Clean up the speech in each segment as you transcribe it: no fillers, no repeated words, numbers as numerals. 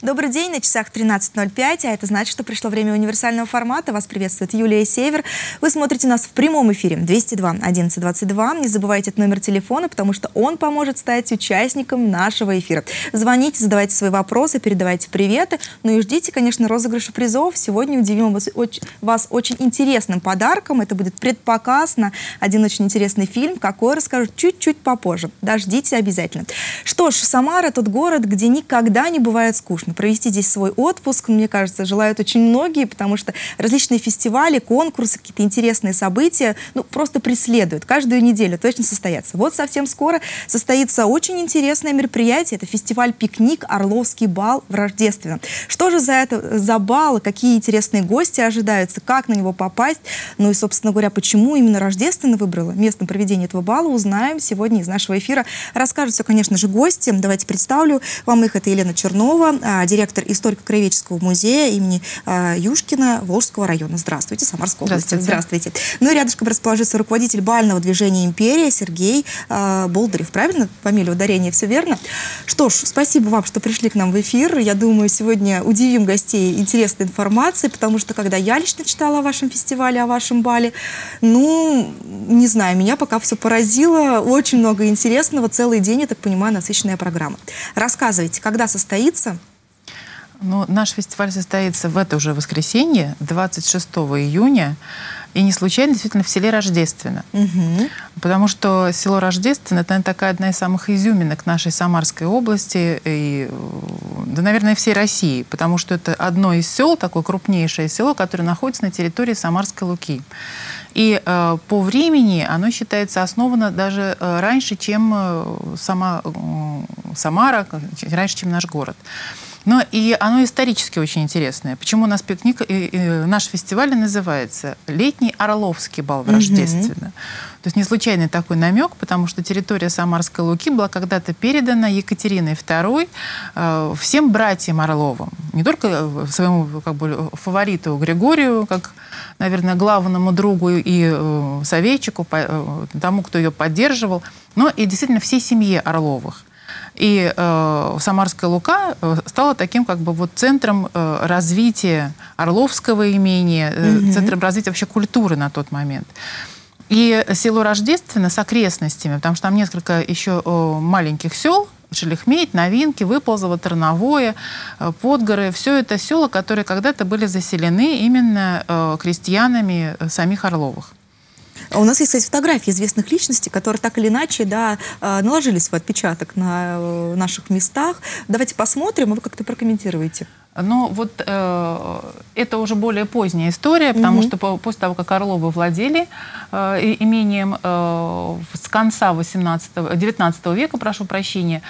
Добрый день, на часах 13:05, а это значит, что пришло время универсального формата. Вас приветствует Юлия Север. Вы смотрите нас в прямом эфире 202 11 22. Не забывайте этот номер телефона, потому что он поможет стать участником нашего эфира. Звоните, задавайте свои вопросы, передавайте приветы. Ну и ждите, конечно, розыгрыша призов. Сегодня удивим вас очень интересным подарком. Это будет предпоказ на один очень интересный фильм. Какой, расскажу чуть-чуть попозже. Дождите обязательно. Что ж, Самара — тот город, где никогда не бывает скучно. Провести здесь свой отпуск, мне кажется, желают очень многие, потому что различные фестивали, конкурсы, какие-то интересные события, ну, просто преследуют. Каждую неделю точно состоятся. Вот совсем скоро состоится очень интересное мероприятие. Это фестиваль «Пикник. Орловский бал» в Рождественном. Что же за бал, какие интересные гости ожидаются, как на него попасть, ну и, собственно говоря, почему именно Рождественно выбрала местом проведения этого бала, узнаем сегодня из нашего эфира. Расскажут все, конечно же, гости. Давайте представлю вам их. Это Елена Чернова, директор историко-краеведческого музея имени Юшкина Волжского района. Здравствуйте, Самарской области. Здравствуйте. Ну и рядышком расположится руководитель бального движения «Империя» Сергей Болдырев. Правильно? Фамилия, ударение, все верно? Что ж, спасибо вам, что пришли к нам в эфир. Я думаю, сегодня удивим гостей интересной информацией, потому что, когда я лично читала о вашем фестивале, о вашем бале, ну, не знаю, меня пока все поразило. Очень много интересного. Целый день, я так понимаю, насыщенная программа. Рассказывайте, когда состоится? Ну, наш фестиваль состоится в это уже воскресенье, 26 июня. И не случайно, действительно, в селе Рождественно. Потому что село Рождественно — это такая одна из самых изюминок нашей Самарской области, и, да, наверное, всей России. Потому что это одно из сел, такое крупнейшее село, которое находится на территории Самарской Луки. И по времени оно считается основано даже раньше, чем сама Самара, раньше, чем наш город. Но и оно исторически очень интересное. Почему у нас пикник, наш фестиваль называется «Летний Орловский бал в Рождественно». То есть не случайный такой намек, потому что территория Самарской Луки была когда-то передана Екатериной II всем братьям Орловым. Не только своему фавориту Григорию, как, наверное, главному другу и советчику, тому, кто ее поддерживал, но и действительно всей семье Орловых. И Самарская Лука стала таким центром развития Орловского имения, центром развития вообще культуры на тот момент. И село Рождественно с окрестностями, потому что там несколько еще маленьких сел, Шелехметь, Новинки, Выползово, Тарновое, Подгоры. Все это села, которые когда-то были заселены именно крестьянами самих Орловых. У нас есть, кстати, фотографии известных личностей, которые так или иначе, да, наложили свой отпечаток на наших местах. Давайте посмотрим, и вы как-то прокомментируете. Ну, вот это уже более поздняя история, потому что после того, как Орловы владели имением с конца 19 века, прошу прощения,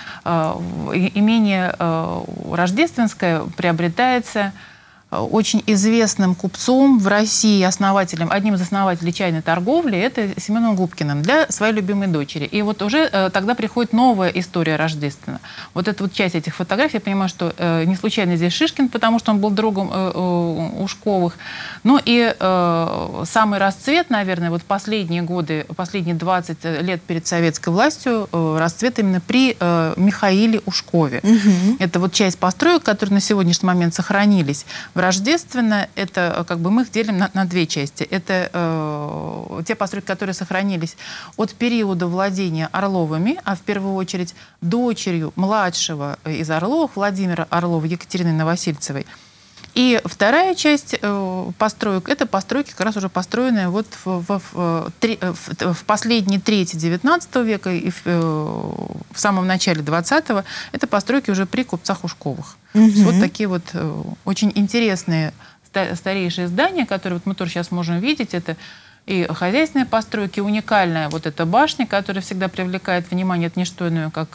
имение Рождественское приобретается очень известным купцом в России, основателем, одним из основателей чайной торговли, это Семеном Губкиным, для своей любимой дочери. И вот уже тогда приходит новая история Рождественна. Вот эта вот часть этих фотографий, я понимаю, что не случайно здесь Шишкин, потому что он был другом Ушковых. Ну и самый расцвет, наверное, вот последние годы, последние 20 лет перед советской властью, расцвет именно при Михаиле Ушкове. Это вот часть построек, которые на сегодняшний момент сохранились. Рождественно, это мы их делим на две части. Это те постройки, которые сохранились от периода владения Орловыми, а в первую очередь дочерью младшего из Орловых, Владимира Орлова, Екатерины Новосильцевой. И вторая часть построек — это постройки, как раз уже построенные вот в последней трети XIX века и в самом начале XX. Это постройки уже при купцах Ушковых. Вот такие вот очень интересные старейшие здания, которые вот мы тоже сейчас можем видеть. Это и хозяйственные постройки, уникальная вот эта башня, которая всегда привлекает внимание, это не что иное, как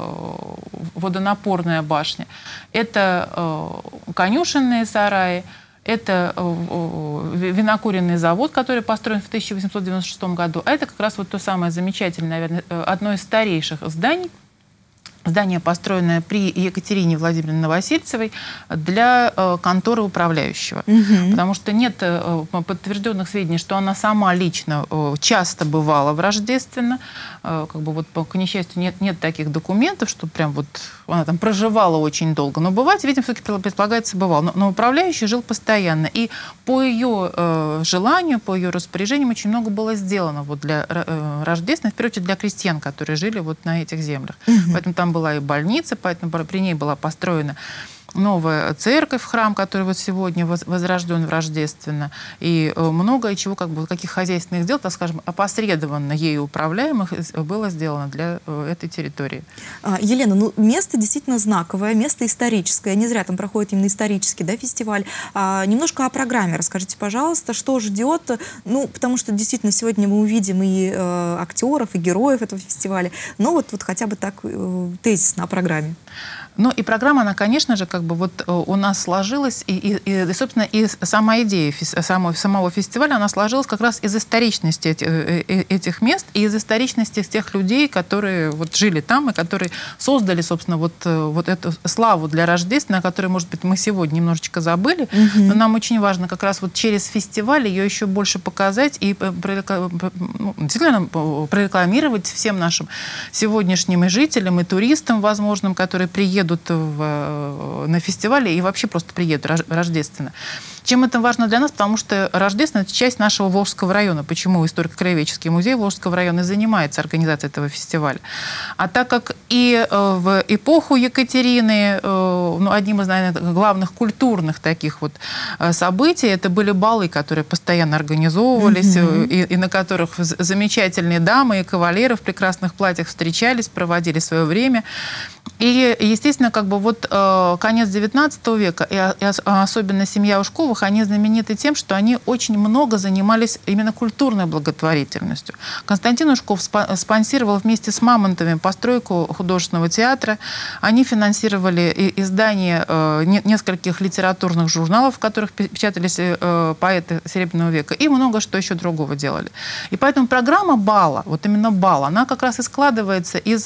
водонапорная башня. Это конюшенные сараи, это винокуренный завод, который построен в 1896 году. А это как раз вот то самое замечательное, наверное, одно из старейших зданий Здание, построенное при Екатерине Владимировне Новосельцевой для конторы управляющего. Потому что нет подтвержденных сведений, что она сама лично часто бывала в Рождественно. Как бы вот, к несчастью, нет таких документов, что прям вот она там проживала очень долго. Но бывать, видимо, все-таки предполагается, бывал. Но управляющий жил постоянно. И по ее желанию, по ее распоряжениям очень много было сделано вот для Рождественного, в первую очередь для крестьян, которые жили вот на этих землях. Поэтому там была и больница, поэтому при ней была построена новая церковь, храм, который вот сегодня возрожден в Рождественно, и многое чего, как бы, каких хозяйственных дел, так скажем, опосредованно ею управляемых было сделано для этой территории. Елена, ну место действительно знаковое, место историческое, не зря там проходит именно исторический, да, фестиваль. Немножко о программе расскажите, пожалуйста, что ждет, ну, потому что действительно сегодня мы увидим и актеров, и героев этого фестиваля, но вот хотя бы так тезисно о программе. Ну и программа, она, конечно же, как бы вот у нас сложилась, и собственно, и сама идея самого фестиваля, она сложилась как раз из историчности этих мест и из историчности тех людей, которые вот жили там и которые создали, собственно, вот эту славу для Рождества, о которой, может быть, мы сегодня немножечко забыли, но нам очень важно как раз вот через фестиваль ее еще больше показать и действительно прорекламировать всем нашим сегодняшним и жителям, и туристам, возможным, которые приедут на фестивале и вообще просто приедут рождественно. Чем это важно для нас? Потому что Рождество – это часть нашего Волжского района. Почему историко-краеведческий музей Волжского района и занимается организацией этого фестиваля? А так как и в эпоху Екатерины одним из, наверное, главных культурных таких вот событий это были балы, которые постоянно организовывались, и на которых замечательные дамы и кавалеры в прекрасных платьях встречались, проводили свое время. И, естественно, как бы вот конец XIX века, и особенно семья Ушковых, они знамениты тем, что они очень много занимались именно культурной благотворительностью. Константин Ушков спонсировал вместе с Мамонтовым постройку художественного театра. Они финансировали издание нескольких литературных журналов, в которых печатались поэты Серебряного века, и много что еще другого делали. И поэтому программа бала, вот именно бал, она как раз и складывается из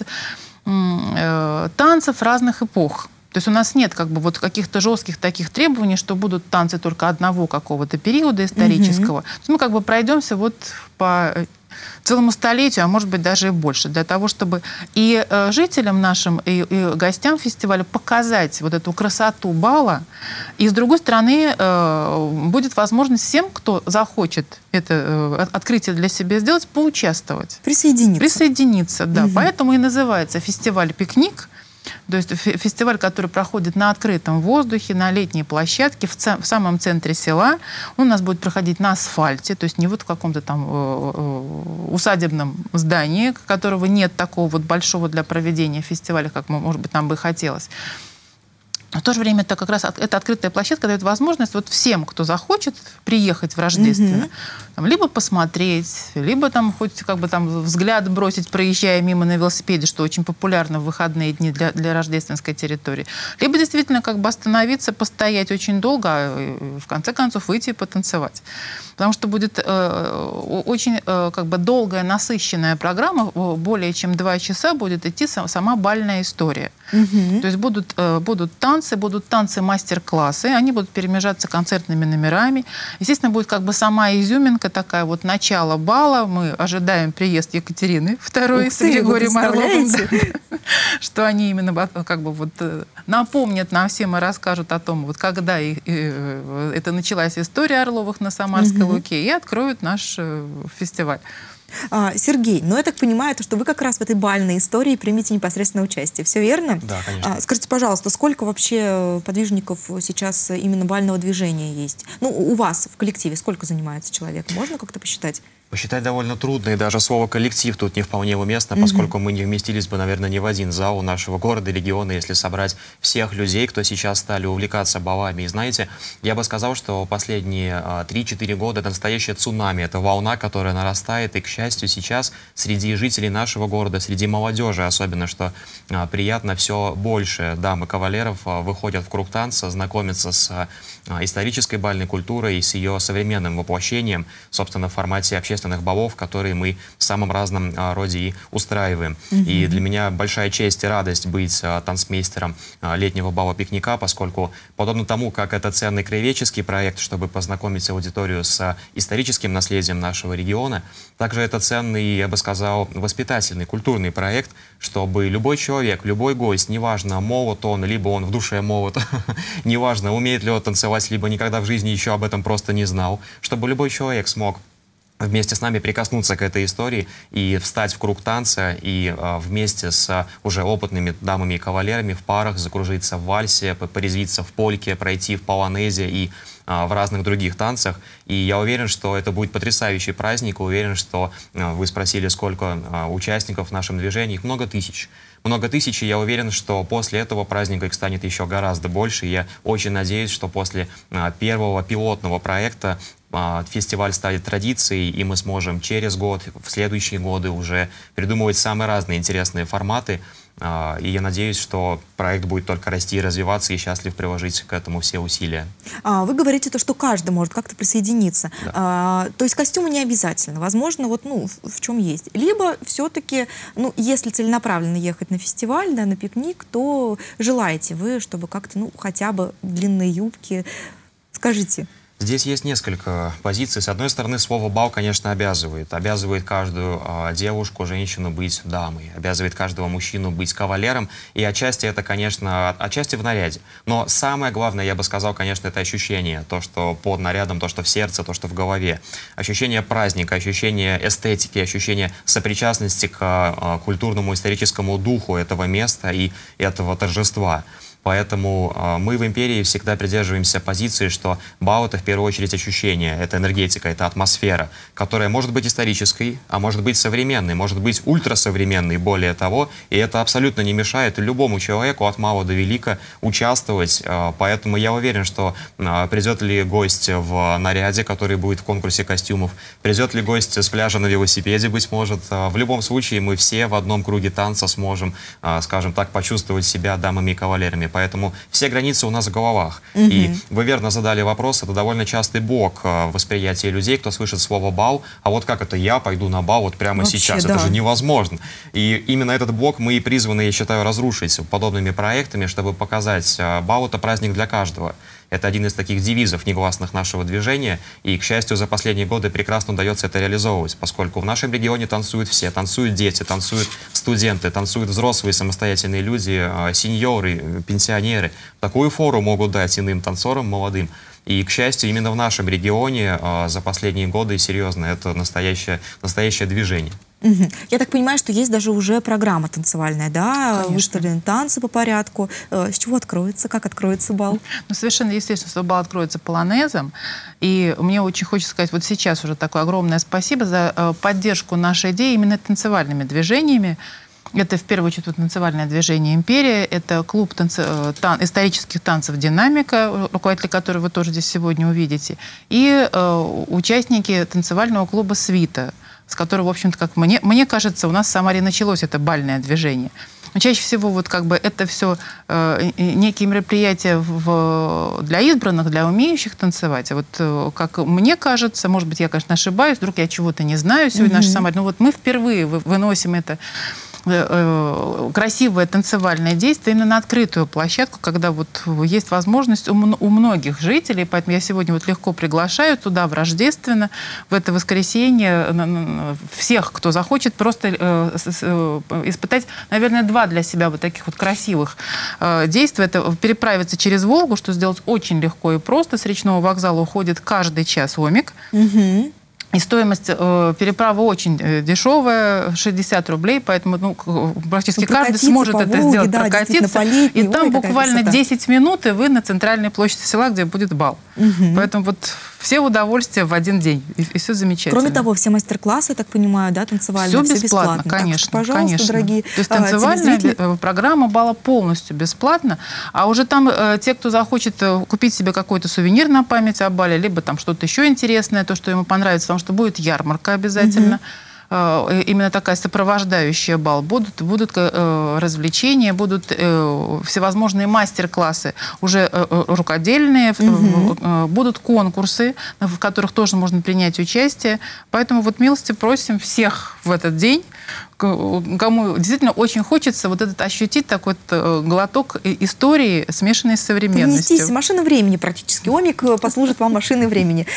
танцев разных эпох. То есть у нас нет как бы вот каких-то жестких таких требований, что будут танцы только одного какого-то периода исторического. То есть мы как бы пройдемся вот по целому столетию, а может быть даже и больше, для того, чтобы и жителям нашим, и гостям фестиваля показать вот эту красоту бала. И, с другой стороны, будет возможность всем, кто захочет это открытие для себя сделать, поучаствовать. Присоединиться, да. Поэтому и называется фестиваль «Пикник». То есть фестиваль, который проходит на открытом воздухе, на летней площадке, в самом центре села. Он у нас будет проходить на асфальте, то есть не вот в каком-то там усадебном здании, которого нет такого вот большого для проведения фестиваля, как, может быть, нам бы хотелось. Но в то же время это как раз эта открытая площадка дает возможность вот всем, кто захочет приехать в Рождественно, там, либо посмотреть, либо там хоть как бы там взгляд бросить, проезжая мимо на велосипеде, что очень популярно в выходные дни для рождественской территории, либо действительно как бы остановиться, постоять очень долго, а в конце концов выйти и потанцевать. Потому что будет очень как бы долгая, насыщенная программа, более чем 2 часа будет идти сама бальная история. То есть будут танцы мастер-классы, они будут перемежаться концертными номерами. Естественно, будет как бы сама изюминка такая, вот начало бала. Мы ожидаем приезд Екатерины II с Григорием Орловым. Что они именно как бы вот напомнят нам всем и расскажут о том, вот когда это началась история Орловых на Самарской Луке, и откроют наш фестиваль. Сергей, но я так понимаю, что вы как раз в этой бальной истории примете непосредственное участие. Все верно? Да, конечно. Скажите, пожалуйста, сколько вообще подвижников сейчас именно бального движения есть? Ну, у вас в коллективе сколько занимается человек? Можно как-то посчитать? Посчитать довольно трудно, и даже слово «коллектив» тут не вполне уместно, поскольку мы не вместились бы, наверное, ни в один зал нашего города, региона, если собрать всех людей, кто сейчас стали увлекаться балами. И знаете, я бы сказал, что последние 3-4 года это настоящее цунами, это волна, которая нарастает, и, к счастью, сейчас среди жителей нашего города, среди молодежи особенно, что приятно, все больше дам и кавалеров выходят в круг танца, знакомятся с исторической бальной культурой и с ее современным воплощением, собственно, в формате общественного общественных балов, которые мы в самом разном роде и устраиваем. И для меня большая честь и радость быть танцмейстером летнего бала-пикника, поскольку, подобно тому, как это ценный краеведческий проект, чтобы познакомить аудиторию с историческим наследием нашего региона, также это ценный, я бы сказал, воспитательный, культурный проект, чтобы любой человек, любой гость, неважно, молод он, либо он в душе молод, неважно, умеет ли он танцевать, либо никогда в жизни еще об этом просто не знал, чтобы любой человек смог вместе с нами прикоснуться к этой истории и встать в круг танца, и вместе с уже опытными дамами и кавалерами в парах закружиться в вальсе, порезвиться в польке, пройти в полонезе и в разных других танцах. И я уверен, что это будет потрясающий праздник. Уверен, что вы спросили, сколько участников в нашем движении. Их много тысяч. Много тысяч, и я уверен, что после этого праздника их станет еще гораздо больше. И я очень надеюсь, что после первого пилотного проекта фестиваль станет традицией, и мы сможем через год, в следующие годы уже придумывать самые разные интересные форматы. И я надеюсь, что проект будет только расти и развиваться, и счастлив приложить к этому все усилия. Вы говорите, что каждый может как-то присоединиться. Да. То есть костюмы не обязательно. Возможно, вот, в чем есть. Либо все-таки, если целенаправленно ехать на фестиваль, да, на пикник, то желаете вы, чтобы как-то, хотя бы длинные юбки. Скажите. Здесь есть несколько позиций. С одной стороны, слово «бал», конечно, обязывает. Обязывает каждую девушку, женщину быть дамой. Обязывает каждого мужчину быть кавалером. И отчасти это, конечно, отчасти в наряде. Но самое главное, я бы сказал, конечно, это ощущение. То, что под нарядом, то, что в сердце, то, что в голове. Ощущение праздника, ощущение эстетики, ощущение сопричастности к культурному историческому духу этого места и этого торжества. Поэтому мы в империи всегда придерживаемся позиции, что бал — это в первую очередь ощущение, это энергетика, это атмосфера, которая может быть исторической, а может быть современной, может быть ультрасовременной, более того, и это абсолютно не мешает любому человеку от мала до велика участвовать. Поэтому я уверен, что придет ли гость в наряде, который будет в конкурсе костюмов, придет ли гость с пляжа на велосипеде, быть может, в любом случае мы все в одном круге танца сможем, скажем так, почувствовать себя дамами и кавалерами. Поэтому все границы у нас в головах. И вы верно задали вопрос, это довольно частый блок восприятия людей, кто слышит слово «бал», а вот как это я пойду на бал вот прямо вообще, сейчас? Да. Это же невозможно. И именно этот блок мы и призваны, я считаю, разрушить подобными проектами, чтобы показать, бал — это праздник для каждого. Это один из таких девизов негласных нашего движения, и, к счастью, за последние годы прекрасно удается это реализовывать, поскольку в нашем регионе танцуют все. Танцуют дети, танцуют студенты, танцуют взрослые самостоятельные люди, сеньоры, пенсионеры. Такую фору могут дать иным танцорам, молодым. И, к счастью, именно в нашем регионе за последние годы, серьезно, это настоящее движение. Я так понимаю, что есть даже уже программа танцевальная, да? Конечно. Выставлены танцы по порядку. С чего откроется? Как откроется бал? Совершенно естественно, что бал откроется полонезом. И мне очень хочется сказать вот сейчас уже такое огромное спасибо за поддержку нашей идеи именно танцевальными движениями. Это, в первую очередь, танцевальное движение «Империя», это клуб исторических танцев «Динамика», руководителя которого вы тоже здесь сегодня увидите, и участники танцевального клуба «Свита», с которого, в общем-то, как мне кажется, у нас в Самаре началось это бальное движение. Но чаще всего вот как бы это все некие мероприятия для избранных, для умеющих танцевать. А вот как мне кажется, может быть, я, конечно, ошибаюсь, вдруг я чего-то не знаю сегодня в нашей Самаре, но вот мы впервые выносим это красивое танцевальное действие именно на открытую площадку, когда вот есть возможность у многих жителей, поэтому я сегодня вот легко приглашаю туда в Рождественно, в это воскресенье всех, кто захочет, просто испытать, наверное, два для себя вот таких вот красивых действия. Это переправиться через Волгу, что сделать очень легко и просто. С речного вокзала уходит каждый час омик. И стоимость переправы очень дешевая, 60 рублей, поэтому практически каждый сможет это сделать, да, прокатиться. И там буквально 10 минут, и вы на центральной площади села, где будет бал. Поэтому вот все удовольствия в один день, и все замечательно. Кроме того, все мастер-классы, я так понимаю, да, танцевальные, все бесплатно. Конечно, так что, пожалуйста, конечно. дорогие То есть танцевальная программа бала полностью бесплатна, а уже там те, кто захочет купить себе какой-то сувенир на память о бале, либо там что-то еще интересное, то, что ему понравится, потому что будет ярмарка обязательно. именно такая сопровождающая бал. Будут развлечения, будут всевозможные мастер-классы, уже рукодельные, будут конкурсы, в которых тоже можно принять участие. Поэтому вот милости просим всех в этот день, кому действительно очень хочется вот этот ощутить такой вот глоток истории, смешанной с современностью. Перенестись, машина времени практически. Омик послужит вам машиной времени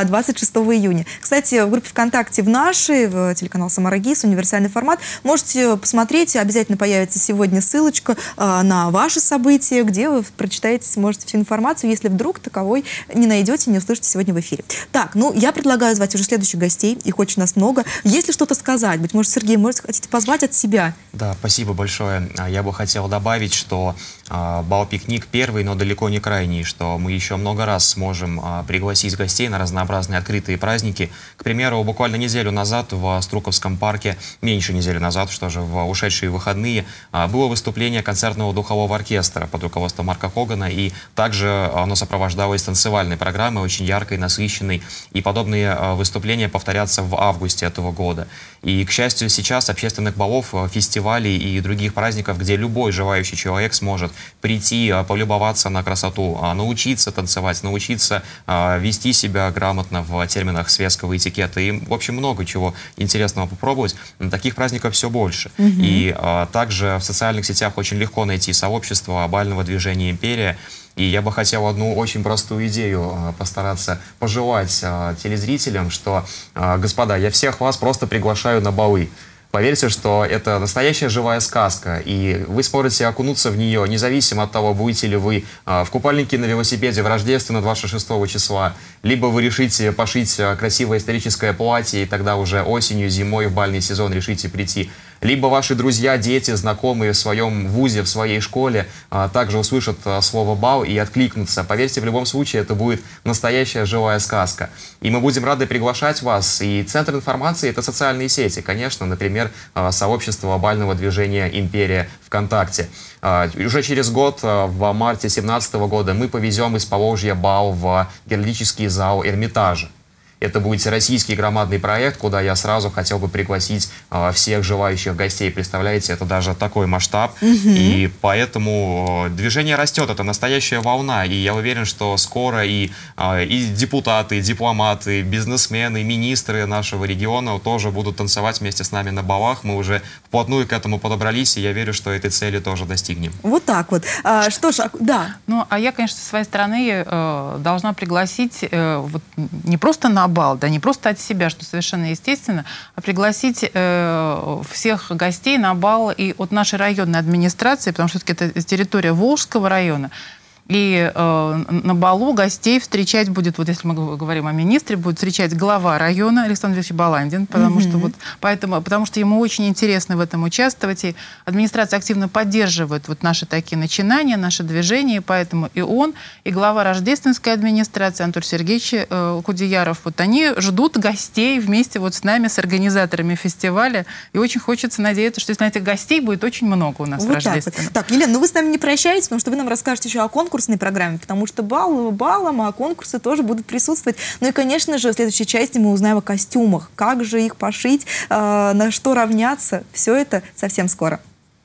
26 июня. Кстати, в группе ВКонтакте в нашей, в телеканал «Самара-ГИС», универсальный формат, можете посмотреть, обязательно появится сегодня ссылочка на ваше событие, где вы прочитаете, сможете всю информацию, если вдруг таковой не найдете, не услышите сегодня в эфире. Так, ну, я предлагаю звать уже следующих гостей, их очень у нас много. Если что-то сказать, быть может, Сергей, может, хотите позвать от себя? Да, спасибо большое. Я бы хотел добавить, что бал-пикник первый, но далеко не крайний, что мы еще много раз сможем пригласить гостей на разнообразные открытые праздники. К примеру, буквально неделю назад в Струковском парке, меньше недели назад, что же, в ушедшие выходные, было выступление концертного духового оркестра под руководством Марка Хогана, и также оно сопровождалось танцевальной программой, очень яркой, насыщенной, и подобные выступления повторятся в августе этого года. И, к счастью, сейчас общественных балов, фестивалей и других праздников, где любой желающий человек сможет прийти, полюбоваться на красоту, научиться танцевать, научиться вести себя грамотно в терминах светского этикета. И, в общем, много чего интересного попробовать. Таких праздников все больше. И также в социальных сетях очень легко найти сообщество бального движения «Империя». И я бы хотел одну очень простую идею постараться пожелать телезрителям, что, господа, я всех вас просто приглашаю на балы. Поверьте, что это настоящая живая сказка, и вы сможете окунуться в нее, независимо от того, будете ли вы в купальнике на велосипеде в Рождество 26 числа, либо вы решите пошить красивое историческое платье, и тогда уже осенью, зимой в бальный сезон решите прийти. Либо ваши друзья, дети, знакомые в своем вузе, в своей школе также услышат слово «бал» и откликнутся. Поверьте, в любом случае это будет настоящая живая сказка. И мы будем рады приглашать вас. И центр информации — это социальные сети. Конечно, например, сообщество бального движения «Империя» ВКонтакте. Уже через год, в марте 2017 года, мы повезем из Поволжья бал в геральдический зал Эрмитажа. Это будет российский громадный проект, куда я сразу хотел бы пригласить всех желающих гостей. Представляете, это даже такой масштаб. И поэтому движение растет, это настоящая волна. И я уверен, что скоро и депутаты, и дипломаты, бизнесмены, министры нашего региона тоже будут танцевать вместе с нами на балах. Мы уже вплотную к этому подобрались, и я верю, что этой цели тоже достигнем. Вот так вот. Что ж, да. Ну, а я, конечно, со своей стороны должна пригласить вот, не просто на бал, да, не просто от себя, что совершенно естественно, а пригласить всех гостей на бал и от нашей районной администрации, потому что все-таки это территория Волжского района. И на балу гостей встречать будет, вот если мы говорим о министре, будет встречать глава района Александр Ильич Баландин, потому что ему очень интересно в этом участвовать. И администрация активно поддерживает вот наши такие начинания, наши движения, поэтому и он, и глава рождественской администрации Антон Сергеевич Кудеяров, вот они ждут гостей вместе вот с нами, с организаторами фестиваля. И очень хочется надеяться, что если этих гостей будет очень много у нас в Рождественном. Так, Елена, ну вы с нами не прощаетесь, потому что вы нам расскажете еще о конкурсной программе, потому что балом, а конкурсы тоже будут присутствовать. Ну и, конечно же, в следующей части мы узнаем о костюмах, как же их пошить, на что равняться. Все это совсем скоро.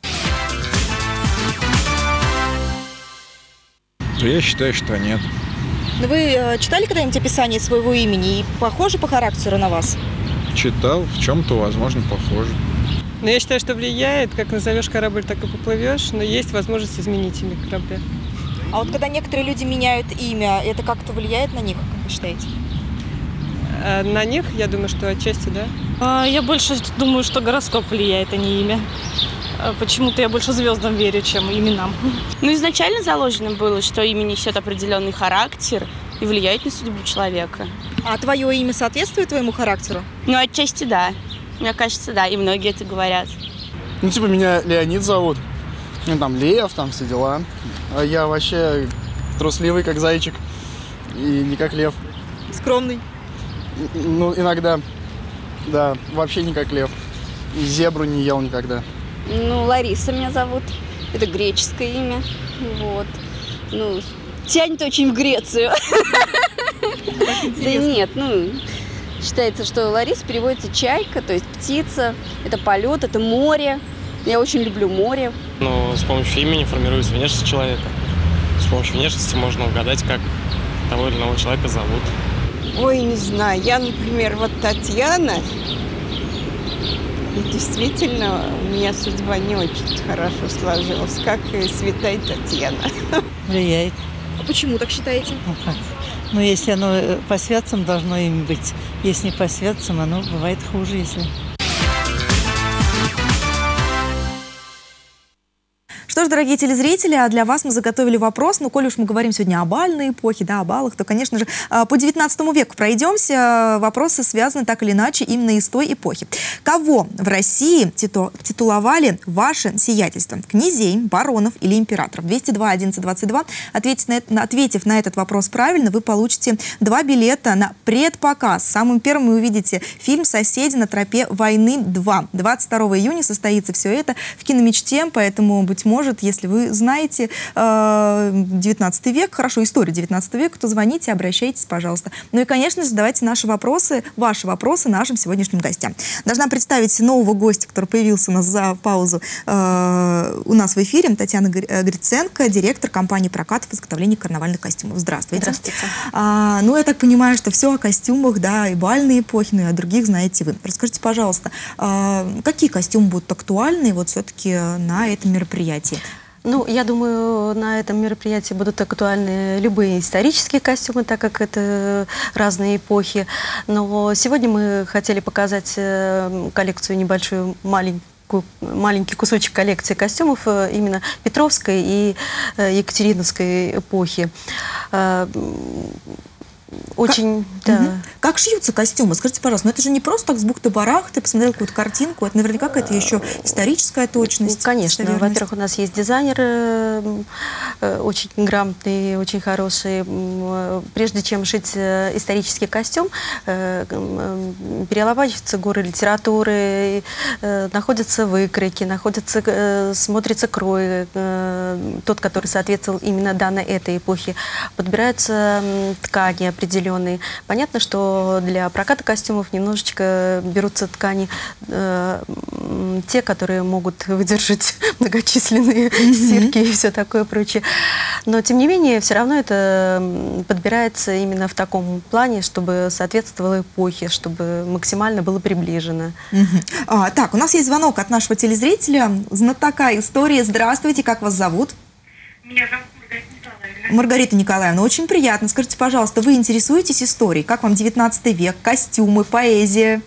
Я считаю, что нет. Вы читали когда-нибудь описание своего имени и похоже по характеру на вас? Читал, в чем-то, возможно, похоже. Но я считаю, что влияет. Как назовешь корабль, так и поплывешь. Но есть возможность изменить имя корабля. А вот когда некоторые люди меняют имя, это как-то влияет на них, как вы считаете? На них, я думаю, что отчасти, да. Я больше думаю, что гороскоп влияет, а не имя. Почему-то я больше звездам верю, чем именам. Ну, изначально заложено было, что имя несет определенный характер и влияет на судьбу человека. А твое имя соответствует твоему характеру? Ну, отчасти да. Мне кажется, да, и многие это говорят. Ну, типа, меня Леонид зовут. Ну, там, Лев, там, все дела. А я вообще трусливый, как зайчик. И не как лев. Скромный? Ну, иногда. Да, вообще не как лев. И зебру не ел никогда. Ну, Лариса меня зовут. Это греческое имя. Вот. Ну, тянет очень в Грецию. Да нет, ну, Считается, что Лариса переводится чайка, то есть птица, это полет, это море. Я очень люблю море. Но с помощью имени формируется внешность человека. С помощью внешности можно угадать, как того или иного человека зовут. Ой, не знаю. Я, например, вот Татьяна. И действительно, у меня судьба не очень хорошо сложилась, как и святая Татьяна. Влияет. А почему так считаете? Ну как? Ну, если оно по святцам должно им быть. Если не по святцам, оно бывает хуже, если... Что ж, дорогие телезрители, а для вас мы заготовили вопрос. Ну, коли уж мы говорим сегодня о бальной эпохе, да, о балах, то, конечно же, по 19 веку пройдемся. Вопросы связаны так или иначе именно из той эпохи. Кого в России титуловали ваше сиятельство? Князей, баронов или императоров? 202-11-22. Ответив на этот вопрос правильно, вы получите 2 билета на предпоказ. Самым первым вы увидите фильм «Соседи на тропе войны 2». 22 июня состоится все это в киномечте, поэтому, быть может, если вы знаете 19 век, хорошо, историю 19 века, то звоните, обращайтесь, пожалуйста. Ну и, конечно же, задавайте ваши вопросы нашим сегодня гостям. Должна представить нового гостя, который появился у нас за паузу у нас в эфире, Татьяна Гриценко, директор компании прокатов и изготовления карнавальных костюмов. Здравствуйте. Здравствуйте. Ну, я так понимаю, что все о костюмах, да, и бальной эпохи, ну и о других знаете вы. Расскажите, пожалуйста, какие костюмы будут актуальны вот все-таки на этом мероприятии? Ну, я думаю, на этом мероприятии будут актуальны любые исторические костюмы, так как это разные эпохи. Но сегодня мы хотели показать коллекцию небольшую, маленький кусочек коллекции костюмов именно Петровской и Екатериновской эпохи. Очень, да. Как шьются костюмы? Скажите, пожалуйста, но это же не просто так с бухты-барахты, посмотрел какую-то картинку, это наверняка какая-то еще историческая точность. Конечно. Во-первых, у нас есть дизайнер очень грамотный, очень хороший. Прежде чем шить исторический костюм, перелопачиваются горы литературы, находятся выкройки, смотрится крой, тот, который соответствовал именно данной этой эпохе. Подбираются ткани определенные. Понятно, что для проката костюмов немножечко берутся ткани те, которые могут выдержать многочисленные стирки и все такое прочее. Но, тем не менее, все равно это подбирается именно в таком плане, чтобы соответствовало эпохе, чтобы максимально было приближено. Так, у нас есть звонок от нашего телезрителя, знатока истории. Здравствуйте, как вас зовут? Меня зовут Маргарита Николаевна, очень приятно. Скажите, пожалуйста, вы интересуетесь историей? Как вам 19 век, костюмы, поэзия?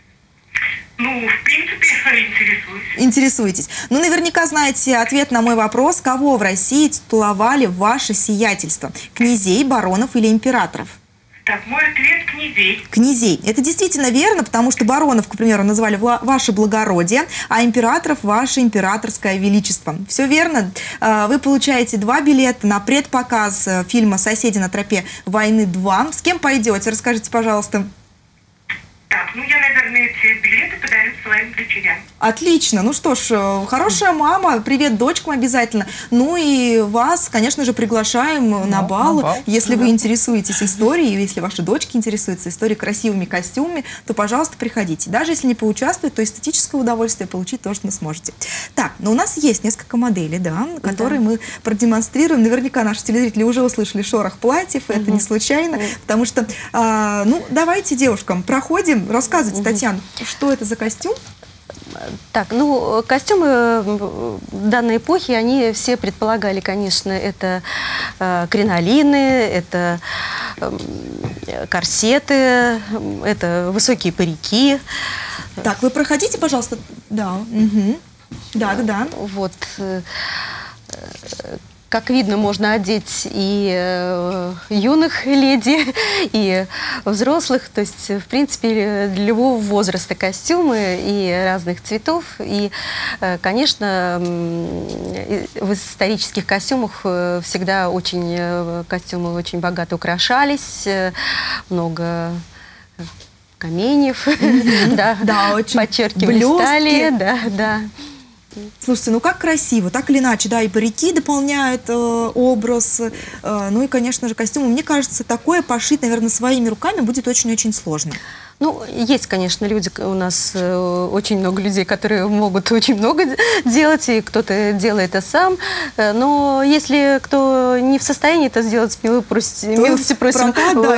Ну, в принципе, интересуюсь. Интересуетесь. Ну, наверняка знаете ответ на мой вопрос. Кого в России титуловали ваше сиятельство? Князей, баронов или императоров? Так, мой ответ – князей. Князей. Это действительно верно, потому что баронов, к примеру, называли ваше благородие, а императоров ваше императорское величество. Все верно. Вы получаете 2 билета на предпоказ фильма «Соседи на тропе войны 2». С кем пойдете? Расскажите, пожалуйста. Так, ну я, наверное, эти билеты подарю своим дочерям. Отлично. Ну что ж, хорошая мама. Привет дочкам обязательно. Ну и вас, конечно же, приглашаем на бал. Если вы интересуетесь историей, если ваши дочки интересуются историей, красивыми костюмами, то, пожалуйста, приходите. Даже если не поучаствовать, то эстетическое удовольствие получить тоже не сможете. Так, но у нас есть несколько моделей, да, которые мы продемонстрируем. Наверняка наши телезрители уже услышали шорох платьев, это не случайно, потому что, ну, давайте девушкам проходим. Рассказывайте, Татьяна, что это за костюм? Так, ну, костюмы данной эпохи, они все предполагали, конечно, это кринолины, это корсеты, это высокие парики. Так, вы проходите, пожалуйста. Да. Угу. Да. Вот. Как видно, можно одеть и юных леди, и взрослых. То есть, в принципе, для любого возраста костюмы и разных цветов. И, конечно, в исторических костюмах всегда костюмы очень богато украшались, много каменьев, подчеркивали стали, да. Слушайте, ну как красиво, так или иначе, да, и парики дополняют образ, ну и, конечно же, костюмы. Мне кажется, такое пошить, наверное, своими руками будет очень-очень сложно. Ну, есть, конечно, люди, у нас очень много людей, которые могут очень много делать, и кто-то делает это сам. Но если кто не в состоянии это сделать, милости просим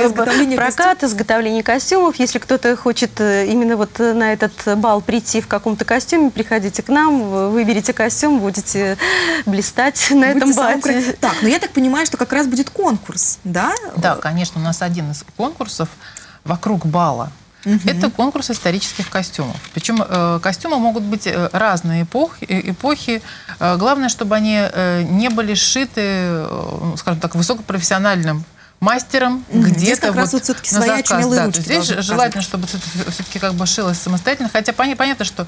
прокат, изготовление костюмов. Если кто-то хочет именно вот на этот бал прийти в каком-то костюме, приходите к нам, выберите костюм, будете блистать на этом бале. Так, но я так понимаю, что как раз будет конкурс, да? Да, конечно, у нас один из конкурсов вокруг бала. Это конкурс исторических костюмов. Причем костюмы могут быть разные эпохи. Главное, чтобы они не были сшиты, скажем так, высокопрофессиональным мастером где-то вот на заказ. Да, здесь желательно, чтобы все-таки как бы шилось самостоятельно. Хотя понятно, что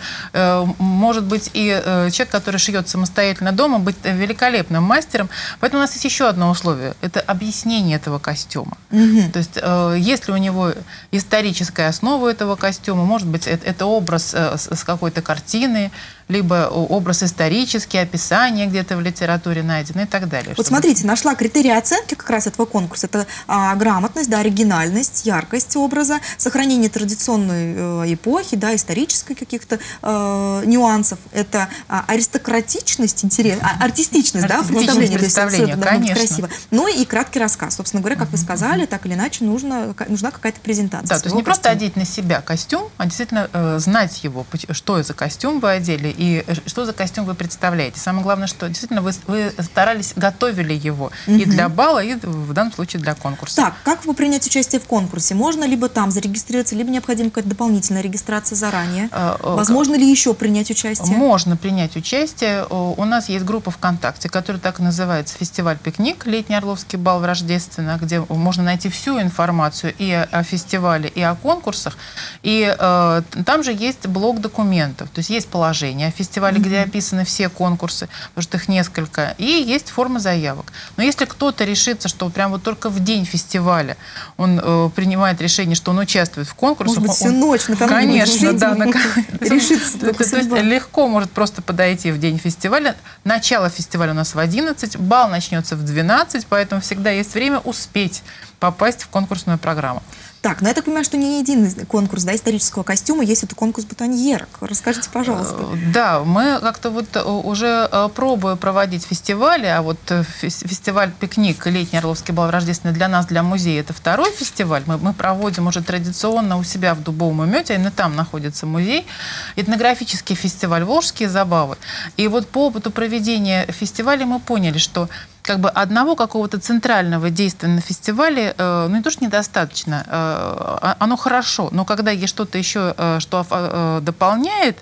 может быть и человек, который шьет самостоятельно дома, быть великолепным мастером. Поэтому у нас есть еще одно условие. Это объяснение этого костюма. То есть если у него историческая основа этого костюма, может быть, это образ с какой-то картины, либо образ исторический, описание где-то в литературе найдено и так далее. Вот смотрите, нашла критерии оценки как раз этого конкурса. Это грамотность, да, оригинальность, яркость образа, сохранение традиционной эпохи, да, исторической каких-то нюансов. Это аристократичность, артистичность, да, представление, конечно. Красиво. Ну и краткий рассказ. Собственно говоря, как вы сказали, так или иначе нужна какая-то презентация. Да, то есть не просто одеть на себя костюм, а действительно знать его, что за костюм вы одели, и что за костюм вы представляете. Самое главное, что действительно вы старались, готовили его и для бала, и в данном случае для конкурса. Так, как вы принять участие в конкурсе? Можно либо там зарегистрироваться, либо необходима какая-то дополнительная регистрация заранее? Возможно ли еще принять участие? Можно принять участие. У нас есть группа ВКонтакте, которая так и называется «Фестиваль Пикник. Летний Орловский бал в Рождественно», где можно найти всю информацию и о фестивале, и о конкурсах. И там же есть блок документов, то есть есть положение о фестивале, где описаны все конкурсы, потому что их несколько, и есть форма заявок. Но если кто-то решится, что прям вот только в день фестиваля он принимает решение, что он участвует в конкурсе, может быть, всю ночь накануне, конечно, да, решится. То есть легко может просто подойти в день фестиваля. Начало фестиваля у нас в 11, бал начнется в 12, поэтому всегда есть время успеть попасть в конкурсную программу. Так, но я так понимаю, что не единый конкурс, да, исторического костюма, есть это конкурс бутоньерок. Расскажите, пожалуйста. Да, мы как-то вот уже пробуем проводить фестивали, а вот фестиваль «Пикник. Летний Орловский бал Рождественный» для нас, для музея, это второй фестиваль. Мы проводим уже традиционно у себя в Дубовом Омете, именно там находится музей. Этнографический фестиваль «Волжские забавы». И вот по опыту проведения фестиваля мы поняли, что как бы одного какого-то центрального действия на фестивале, ну не то что недостаточно, оно хорошо, но когда есть что-то еще, что дополняет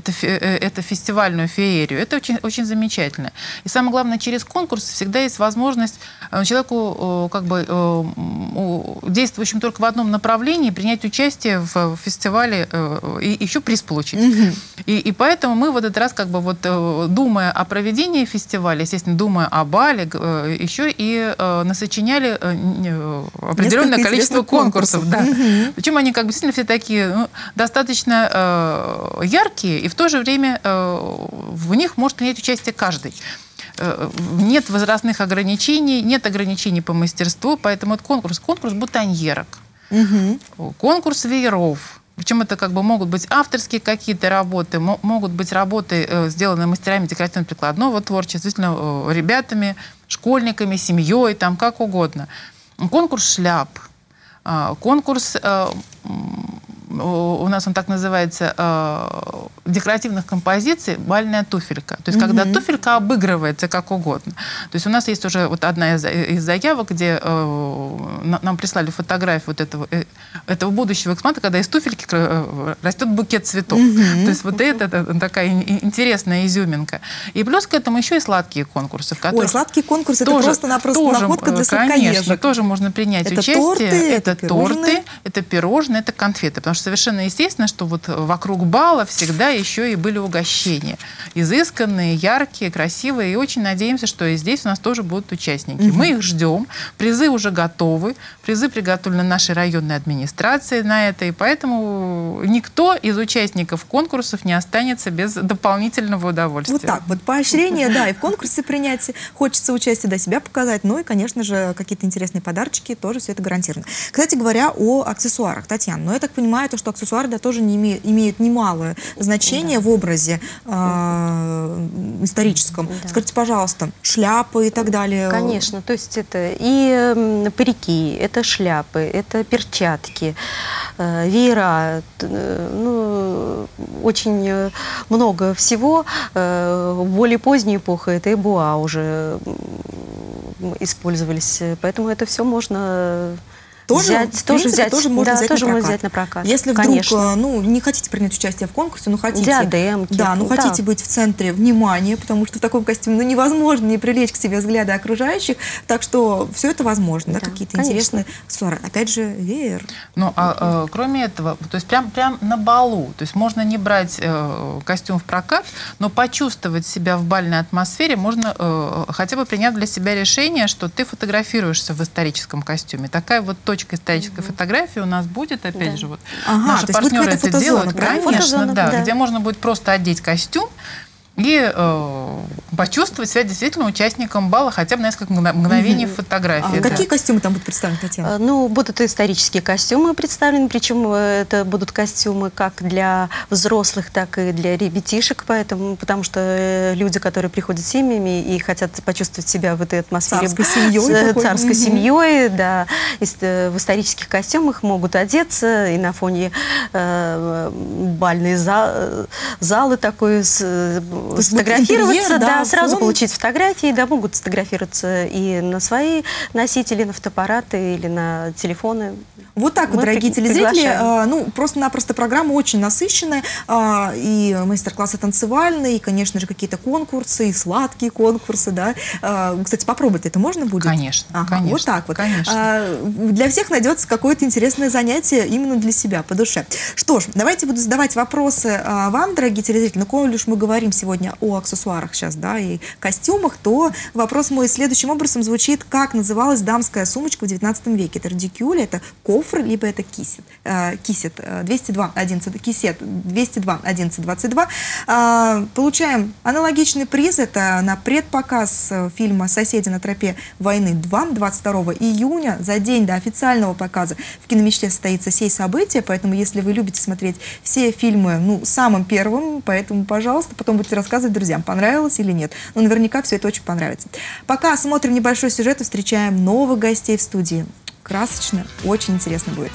эту фестивальную феерию, это очень, очень замечательно. И самое главное, через конкурс всегда есть возможность человеку, как бы действующему только в одном направлении, принять участие в фестивале и еще приз получить. И поэтому мы в этот раз, как бы вот, думая о проведении фестиваля, естественно, думая о бале, еще и насочиняли определенное количество конкурсов. Да. Причем они как бы действительно все такие достаточно яркие, и в то же время в них может принять участие каждый. Нет возрастных ограничений, нет ограничений по мастерству, поэтому это конкурс бутоньерок, конкурс вееров. Причем это как бы могут быть авторские какие-то работы, могут быть работы, сделанные мастерами декоративно-прикладного творчества, действительно, ребятами, школьниками, семьей, там как угодно. Конкурс шляп, конкурс, у нас он так называется, декоративных композиций «Бальная туфелька». То есть когда туфелька обыгрывается как угодно. То есть у нас есть уже вот одна из заявок, где нам прислали фотографию вот этого будущего экспоната, когда из туфельки растет букет цветов. То есть вот это такая интересная изюминка. И плюс к этому еще и сладкие конкурсы. Ой, сладкие конкурсы — это просто-напросто находка для сладкоежек. Конечно, тоже можно принять участие. Это торты, это пирожные, это конфеты. Потому что совершенно естественно, что вот вокруг бала всегда еще и были угощения. Изысканные, яркие, красивые. И очень надеемся, что и здесь у нас тоже будут участники. Мы их ждем. Призы уже готовы. Призы приготовлены нашей районной администрации на это. И поэтому никто из участников конкурсов не останется без дополнительного удовольствия. Вот так вот. Поощрение, да, и в конкурсе принять. Хочется участие, да, себя показать. Ну и, конечно же, какие-то интересные подарочки. Тоже все это гарантировано. Кстати говоря, о аксессуарах, Татьяна. Но я так понимаю, то, что аксессуары, да, тоже не имеют немалое значение в образе историческом. Да. Скажите, пожалуйста, шляпы и так далее. Конечно, то есть это и парики, это шляпы, это перчатки, веера, ну, очень много всего. В более поздней эпохе это и буа уже использовались, поэтому это все можно... Тоже можно взять на прокат. Если вдруг не хотите принять участие в конкурсе, но хотите, диадемки, хотите быть в центре внимания, потому что в таком костюме невозможно не привлечь к себе взгляды окружающих, так что все это возможно, какие-то интересные аксессуары. Опять же, веер. Ну, кроме этого, то есть прям на балу, то есть можно не брать костюм в прокат, но почувствовать себя в бальной атмосфере можно хотя бы приняв для себя решение, что ты фотографируешься в историческом костюме. Такая вот точка исторической фотографии у нас будет, опять же, вот наши партнеры это делают, конечно, где можно будет просто одеть костюм и почувствовать себя действительно участником бала хотя бы на несколько мгновений в фотографии. Какие костюмы там будут представлены, Татьяна? Ну, будут исторические костюмы представлены, причем это будут костюмы как для взрослых, так и для ребятишек, потому что люди, которые приходят с семьями и хотят почувствовать себя в этой атмосфере царской семьей, да, в исторических костюмах могут одеться и на фоне бальной залы такой сфотографироваться, да, сразу получить фотографии, да, могут сфотографироваться и на свои носители, на фотоаппараты или на телефоны. Вот так вот, дорогие телезрители, ну, просто-напросто программа очень насыщенная, и мастер-классы танцевальные, и, конечно же, какие-то конкурсы, и сладкие конкурсы, да. Кстати, попробовать это можно будет? Конечно, конечно. Вот так вот. Конечно. Для всех найдется какое-то интересное занятие именно для себя, по душе. Что ж, давайте буду задавать вопросы вам, дорогие телезрители, но коль уж мы говорим сегодня о аксессуарах сейчас, да, и костюмах, то вопрос мой следующим образом звучит: как называлась дамская сумочка в 19 веке? Это радикюль, это кофр, либо это кисет. Кисет 202 11 кисет 202 11 22. Получаем аналогичный приз. Это на предпоказ фильма «Соседи на тропе войны 2» 22 июня. За день до официального показа в киномечте состоится сей событие, поэтому если вы любите смотреть все фильмы, ну, самым первым, поэтому, пожалуйста, потом будете рассказывать друзьям, понравилось или нет. Но наверняка все это очень понравится. Пока смотрим небольшой сюжет и встречаем новых гостей в студии. Красочно, очень интересно будет.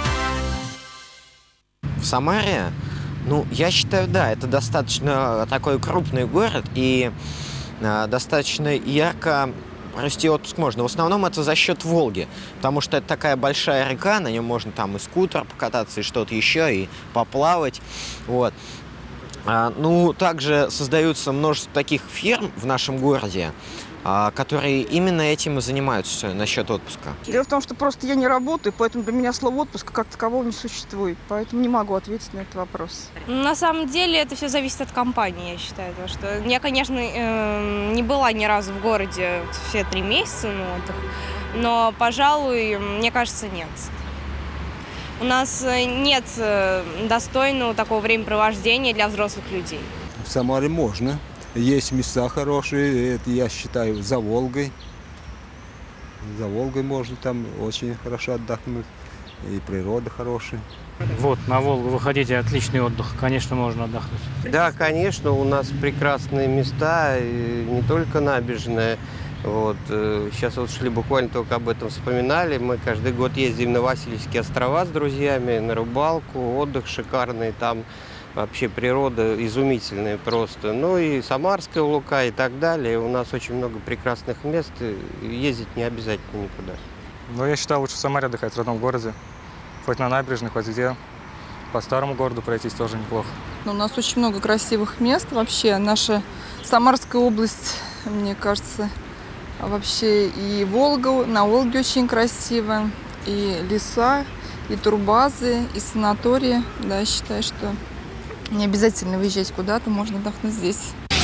В Самаре, ну, я считаю, да, это достаточно такой крупный город, и достаточно ярко провести отпуск можно. В основном это за счет Волги, потому что это такая большая река, на нем можно там и скутер покататься, и что-то еще, и поплавать, вот. Ну, также создаются множество таких фирм в нашем городе, которые именно этим и занимаются насчет отпуска. Дело в том, что просто я не работаю, поэтому для меня слова отпуска как такового не существует, поэтому не могу ответить на этот вопрос. На самом деле это все зависит от компании, я считаю. Потому что я, конечно, не была ни разу в городе все 3 месяца на отдых, но, пожалуй, мне кажется, нет. У нас нет достойного такого времяпровождения для взрослых людей. В Самаре можно. Есть места хорошие, это, я считаю, за Волгой. За Волгой можно там очень хорошо отдохнуть. И природа хорошая. Вот, на Волгу выходите, отличный отдых. Конечно, можно отдохнуть. Да, конечно, у нас прекрасные места, и не только набережная. Вот. Сейчас вот шли, буквально только об этом вспоминали. Мы каждый год ездим на Васильевские острова с друзьями, на рыбалку, отдых шикарный. Там вообще природа изумительная просто. Ну и Самарская Лука и так далее. У нас очень много прекрасных мест. Ездить не обязательно никуда. Ну, я считаю, лучше в Самаре отдыхать, в родном городе. Хоть на набережной, хоть где. По старому городу пройтись тоже неплохо. У нас очень много красивых мест вообще. Наша Самарская область, мне кажется, вообще и Волга, на Волге очень красиво, и леса, и турбазы, и санатории. Да, я считаю, что Не обязательно выезжать куда-то, можно отдохнуть здесь.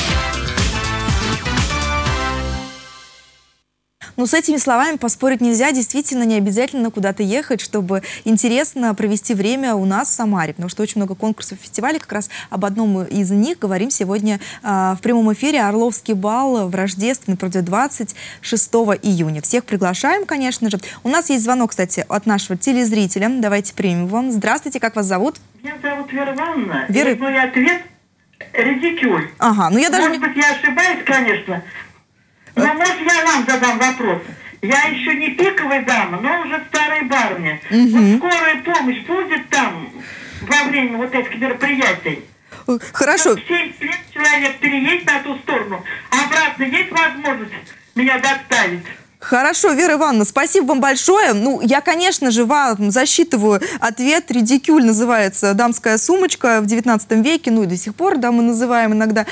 Ну, с этими словами поспорить нельзя. Действительно, не обязательно куда-то ехать, чтобы интересно провести время у нас в Самаре. Потому что очень много конкурсов, фестивалей. Как раз об одном из них говорим сегодня в прямом эфире. Орловский бал в Рождественный пройдет 26 июня. Всех приглашаем, конечно же. У нас есть звонок, кстати, от нашего телезрителя. Давайте примем его. Здравствуйте, как вас зовут? Меня зовут Вера Ивановна. Вера... И мой ответ – редикюль. Ага, ну я даже... Может быть, я ошибаюсь, конечно. Но, может, я вам задам вопрос. Я еще не пиковая дама, но уже старая барыня. Вот скорая помощь будет там во время вот этих мероприятий? Хорошо. В 70 лет человек переедет на ту сторону, а обратно есть возможность меня доставить? Хорошо, Вера Ивановна, спасибо вам большое. Ну, я, конечно же, вам засчитываю ответ. Редикюль называется дамская сумочка в 19 веке, ну и до сих пор, да, мы называем иногда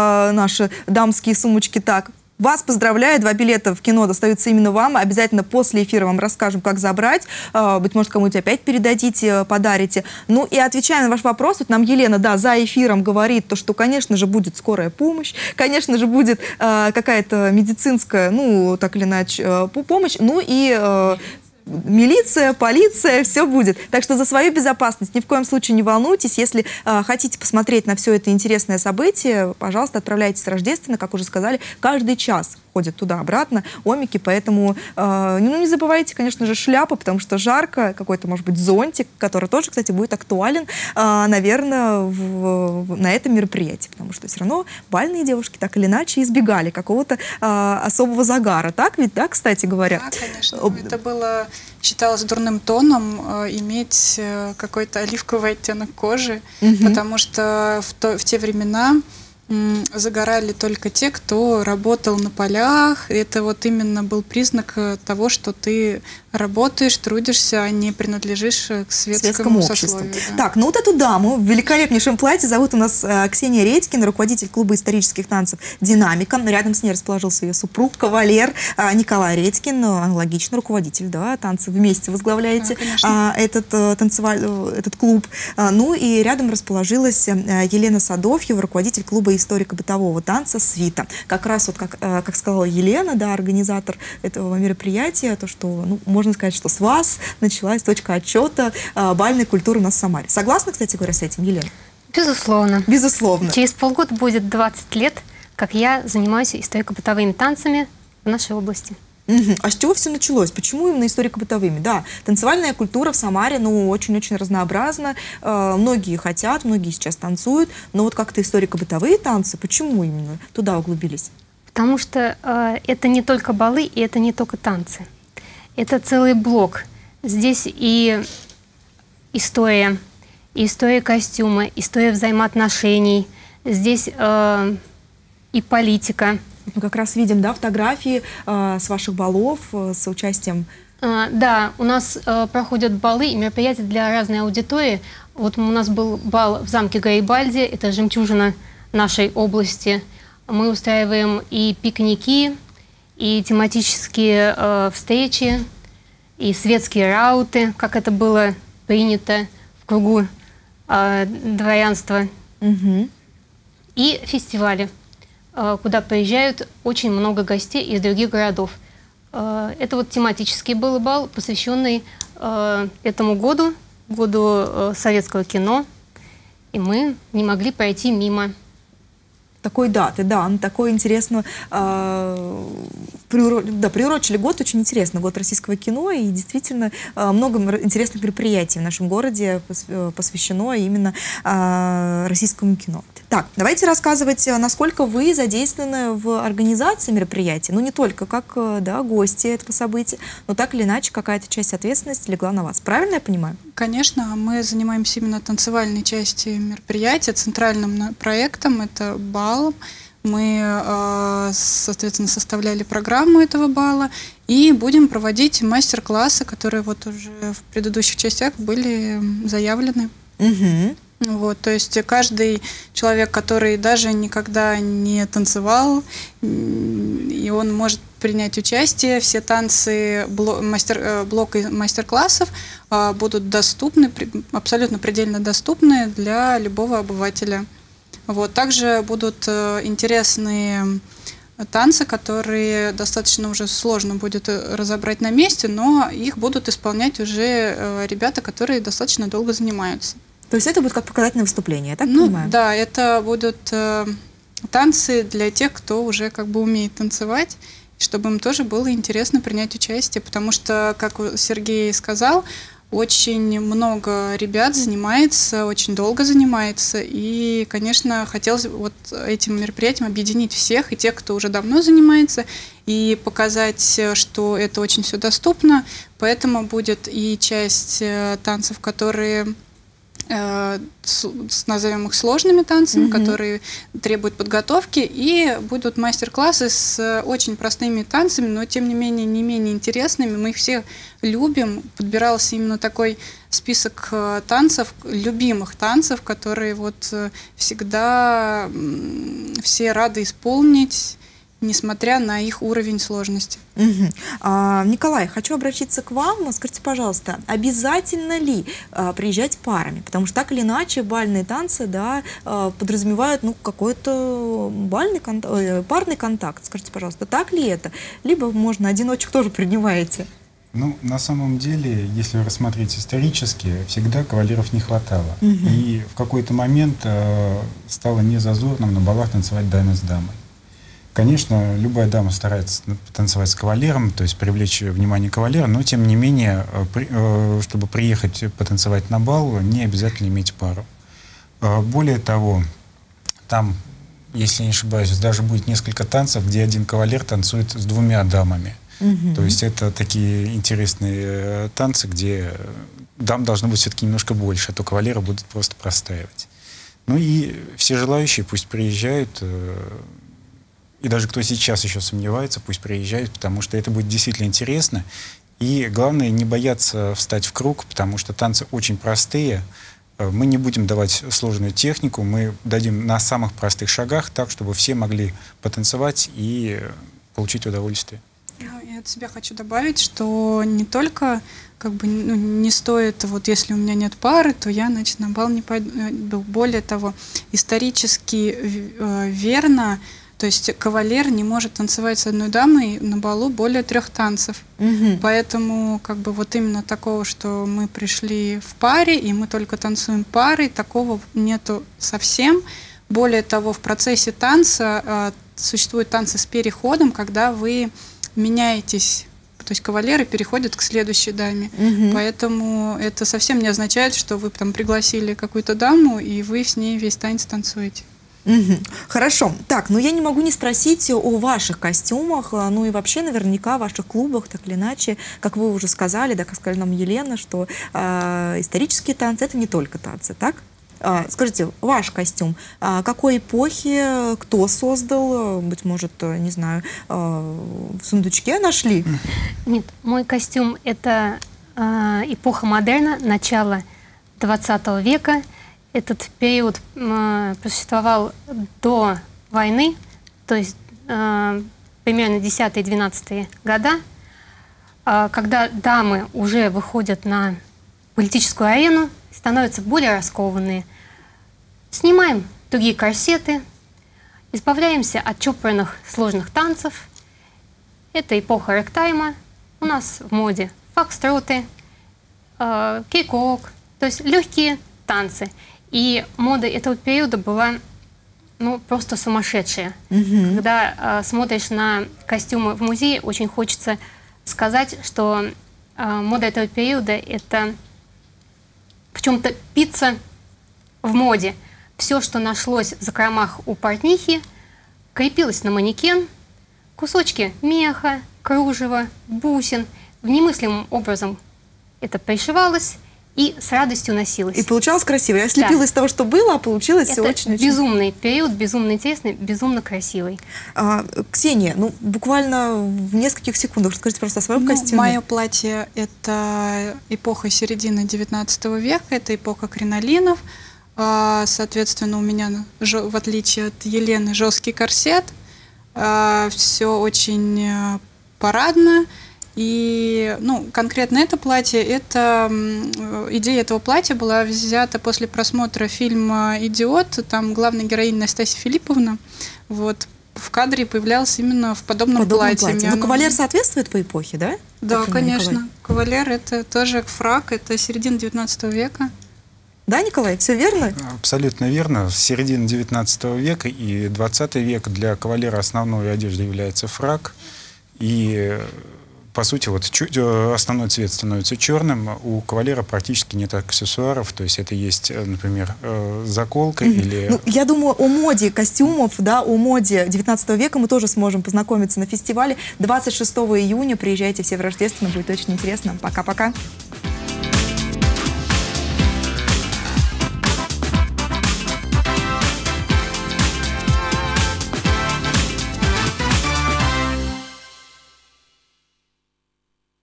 наши дамские сумочки так. Вас поздравляю, 2 билета в кино достаются именно вам. Обязательно после эфира вам расскажем, как забрать. Быть может, кому-нибудь опять передадите, подарите. Ну и отвечая на ваш вопрос, вот нам Елена, да, за эфиром говорит, то, что, конечно же, будет скорая помощь, конечно же, будет какая-то медицинская, ну, так или иначе, помощь, ну и... милиция, полиция, все будет. Так что за свою безопасность ни в коем случае не волнуйтесь. Если хотите посмотреть на все это интересное событие, пожалуйста, отправляйтесь рождественно, как уже сказали, каждый час ходят туда-обратно омики, поэтому ну, не забывайте, конечно же, шляпу, потому что жарко, какой-то, может быть, зонтик, который тоже, кстати, будет актуален, наверное, на этом мероприятии, потому что все равно бальные девушки так или иначе избегали какого-то особого загара. Так ведь, да, кстати говоря? Да, конечно. Это было, считалось дурным тоном иметь какой-то оливковый оттенок кожи, потому что в те времена загорали только те, кто работал на полях. Это вот именно был признак того, что ты работаешь, трудишься, а не принадлежишь к светскому сословию. Да. Так, ну вот эту даму в великолепнейшем платье зовут у нас Ксения Редькина, руководитель клуба исторических танцев «Динамика». Рядом с ней расположился ее супруг, кавалер Николай Редькин, аналогично руководитель, да, танцев. Вместе возглавляете этот клуб. Ну и рядом расположилась Елена Садовьева, руководитель клуба историко-бытового танца «Свита». Как раз вот, как сказала Елена, да, организатор этого мероприятия, то, что, ну, можно сказать, что с вас началась точка отчета бальной культуры у нас в Самаре. Согласна, кстати говоря, с этим, Елена? Безусловно. Безусловно. Через полгода будет 20 лет, как я занимаюсь историко-бытовыми танцами в нашей области. А с чего все началось? Почему именно историко-бытовыми? Да, танцевальная культура в Самаре, ну, очень-очень разнообразна. Многие хотят, многие сейчас танцуют. Но вот как-то историко-бытовые танцы, почему именно туда углубились? Потому что это не только балы, и это не только танцы. Это целый блок. Здесь и история костюма, история взаимоотношений. Здесь и политика. Мы как раз видим, да, фотографии с ваших балов, с участием. Да, у нас проходят балы и мероприятия для разной аудитории. Вот у нас был бал в замке Гарибальди, это жемчужина нашей области. Мы устраиваем и пикники, и тематические встречи, и светские рауты, как это было принято в кругу дворянства. И фестивали, куда приезжают очень много гостей из других городов. Это вот тематический был бал, посвященный этому году советского кино, и мы не могли пройти мимо. Такой даты, да, такой интересно, приурочили год, очень интересно, год российского кино, и действительно много интересных мероприятий в нашем городе посвящено именно российскому кино. Так, давайте рассказывать, насколько вы задействованы в организации мероприятий, ну не только как, да, гости этого события, но так или иначе какая-то часть ответственности легла на вас. Правильно я понимаю? Конечно, мы занимаемся именно танцевальной частью мероприятия, центральным проектом, это бал. Мы, соответственно, составляли программу этого бала и будем проводить мастер-классы, которые вот уже в предыдущих частях были заявлены. Вот, то есть каждый человек, который даже никогда не танцевал, и он может принять участие. Все танцы блока мастер-классов будут доступны, абсолютно предельно доступны для любого обывателя. Вот. Также будут интересные танцы, которые достаточно уже сложно будет разобрать на месте, но их будут исполнять уже ребята, которые достаточно долго занимаются. То есть это будет как показательное выступление, я так понимаю? Да, это будут танцы для тех, кто уже как бы умеет танцевать, чтобы им тоже было интересно принять участие, потому что, как Сергей сказал, очень много ребят занимается, очень долго занимается, и, конечно, хотелось вот этим мероприятием объединить всех, и тех, кто уже давно занимается, и показать, что это очень все доступно, поэтому будет и часть танцев, которые назовем их сложными танцами, которые требуют подготовки, и будут мастер-классы с очень простыми танцами, но тем не менее интересными. Мы их все любим. Подбирался именно такой список танцев, любимых танцев, которые вот всегда все рады исполнить, несмотря на их уровень сложности. Николай, хочу обратиться к вам. Скажите, пожалуйста, обязательно ли приезжать парами? Потому что так или иначе бальные танцы, да, подразумевают какой-то парный контакт. Скажите, пожалуйста, так ли это? Либо можно одиночек тоже принимаете? Ну, на самом деле, если рассмотреть исторически, всегда кавалеров не хватало. И в какой-то момент стало незазорным на балах танцевать даме с дамой. Конечно, любая дама старается танцевать с кавалером, то есть привлечь внимание кавалера, но тем не менее, чтобы приехать потанцевать на бал, не обязательно иметь пару. Более того, там, если не ошибаюсь, даже будет несколько танцев, где один кавалер танцует с двумя дамами. То есть это такие интересные танцы, где дам должно быть все-таки немножко больше, а то кавалеры будут просто простаивать. Ну и все желающие пусть приезжают. И даже кто сейчас еще сомневается, пусть приезжают, потому что это будет действительно интересно. И главное, не бояться встать в круг, потому что танцы очень простые. Мы не будем давать сложную технику, мы дадим на самых простых шагах так, чтобы все могли потанцевать и получить удовольствие. Я от себя хочу добавить, что не только не стоит, вот если у меня нет пары, то я, значит, на бал не пойду. Более того, исторически верно, то есть кавалер не может танцевать с одной дамой на балу более 3 танцев. Поэтому вот именно такого, что мы пришли в паре, и мы только танцуем парой, такого нету совсем. Более того, в процессе танца существуют танцы с переходом, когда вы меняетесь, то есть кавалеры переходят к следующей даме. Поэтому это совсем не означает, что вы там пригласили какую-то даму, и вы с ней весь танец танцуете. Хорошо. Так, я не могу не спросить о ваших костюмах, ну и вообще наверняка в ваших клубах, так или иначе, как вы уже сказали, да, как сказала нам Елена, что исторические танцы — это не только танцы, так? Скажите, ваш костюм, какой эпохи, кто создал, быть может, не знаю, в сундучке нашли? Нет, мой костюм — это эпоха модерна, начало 20 века. Этот период просуществовал до войны, то есть примерно 10-12 года, когда дамы уже выходят на политическую арену, становятся более раскованные. Снимаем тугие корсеты, избавляемся от чопорных сложных танцев. Это эпоха рэктайма. У нас в моде фокстроты, кейк-вок, то есть легкие танцы. И мода этого периода была просто сумасшедшая. Когда смотришь на костюмы в музее, очень хочется сказать, что мода этого периода — это в чем-то пицца в моде. Все, что нашлось в закромах у портнихи, крепилось на манекен. Кусочки меха, кружева, бусин. В немыслимым образом это пришивалось и с радостью носилось. И получалось красиво. Я слепила из того, что было, а получилось все очень... безумный период, безумно интересный, безумно красивый. Ксения, буквально в нескольких секундах расскажите просто о своем костюме. Мое платье — это эпоха середины 19 века, это эпоха кринолинов. Соответственно, у меня, в отличие от Елены, жесткий корсет. Все очень парадно. И, ну, конкретно это платье, идея этого платья была взята после просмотра фильма «Идиот». Там главная героиня Настасья Филипповна, вот, в кадре появлялась именно в подобном платье. Но кавалер соответствует по эпохе, да? Да, конечно. Кавалер — это тоже фрак, это середина 19 века. Да, Николай, все верно? Абсолютно верно. С середины 19 века и 20 век для кавалера основной одеждой является фрак. И, по сути, вот основной цвет становится черным. У кавалера практически нет аксессуаров. То есть это есть, например, заколка или... Ну, я думаю, о моде костюмов, да, о моде 19 века мы тоже сможем познакомиться на фестивале. 26 июня приезжайте все в Рождественно, будет очень интересно. Пока-пока.